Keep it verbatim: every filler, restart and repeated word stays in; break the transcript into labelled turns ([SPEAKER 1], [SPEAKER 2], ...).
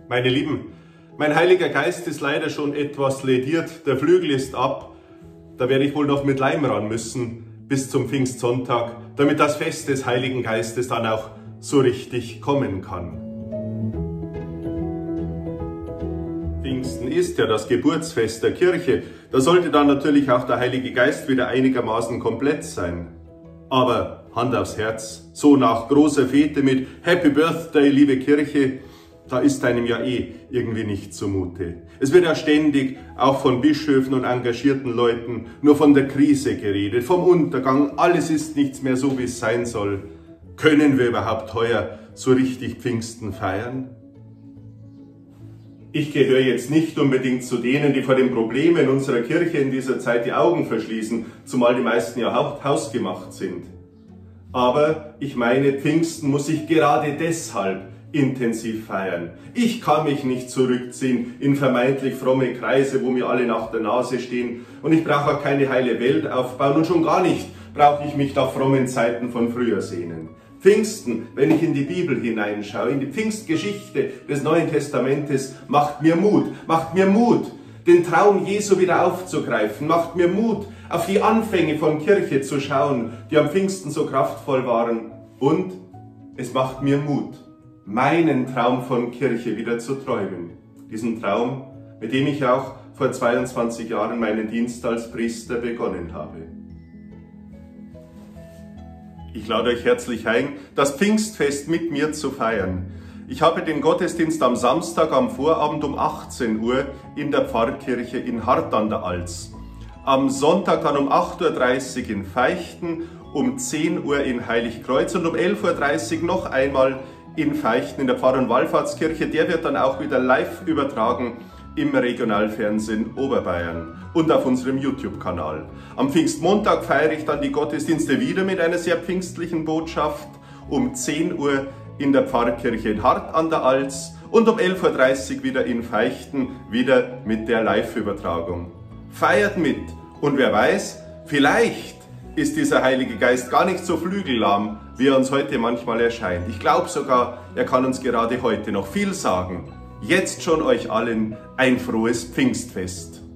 [SPEAKER 1] Meine Lieben, mein Heiliger Geist ist leider schon etwas lediert, der Flügel ist ab. Da werde ich wohl noch mit Leim ran müssen bis zum Pfingstsonntag, damit das Fest des Heiligen Geistes dann auch so richtig kommen kann. Pfingsten ist ja das Geburtsfest der Kirche. Da sollte dann natürlich auch der Heilige Geist wieder einigermaßen komplett sein. Aber Hand aufs Herz, so nach großer Fete mit Happy Birthday, liebe Kirche, da ist einem ja eh irgendwie nicht zumute. Es wird ja ständig, auch von Bischöfen und engagierten Leuten, nur von der Krise geredet, vom Untergang, alles ist nichts mehr so, wie es sein soll. Können wir überhaupt heuer so richtig Pfingsten feiern? Ich gehöre jetzt nicht unbedingt zu denen, die vor den Problemen unserer Kirche in dieser Zeit die Augen verschließen, zumal die meisten ja hausgemacht sind. Aber ich meine, Pfingsten muss ich gerade deshalb intensiv feiern. Ich kann mich nicht zurückziehen in vermeintlich fromme Kreise, wo mir alle nach der Nase stehen, und ich brauche auch keine heile Welt aufbauen und schon gar nicht brauche ich mich nach frommen Zeiten von früher sehnen. Pfingsten, wenn ich in die Bibel hineinschaue, in die Pfingstgeschichte des Neuen Testamentes, macht mir Mut, macht mir Mut, den Traum Jesu wieder aufzugreifen, macht mir Mut, auf die Anfänge von Kirche zu schauen, die am Pfingsten so kraftvoll waren, und es macht mir Mut, meinen Traum von Kirche wieder zu träumen. Diesen Traum, mit dem ich auch vor zweiundzwanzig Jahren meinen Dienst als Priester begonnen habe. Ich lade euch herzlich ein, das Pfingstfest mit mir zu feiern. Ich habe den Gottesdienst am Samstag am Vorabend um achtzehn Uhr in der Pfarrkirche in Hart an der Alz. Am Sonntag dann um acht Uhr dreißig in Veichten, um zehn Uhr in Heiligkreuz und um elf Uhr dreißig noch einmal in Veichten in der Pfarr- und Wallfahrtskirche. Der wird dann auch wieder live übertragen im Regionalfernsehen Oberbayern und auf unserem YouTube-Kanal. Am Pfingstmontag feiere ich dann die Gottesdienste wieder mit einer sehr pfingstlichen Botschaft um zehn Uhr in der Pfarrkirche in Hart an der Alz und um elf Uhr dreißig wieder in Veichten, wieder mit der Live-Übertragung. Feiert mit, und wer weiß, vielleicht ist dieser Heilige Geist gar nicht so flügellahm, wie er uns heute manchmal erscheint. Ich glaube sogar, er kann uns gerade heute noch viel sagen. Jetzt schon euch allen ein frohes Pfingstfest.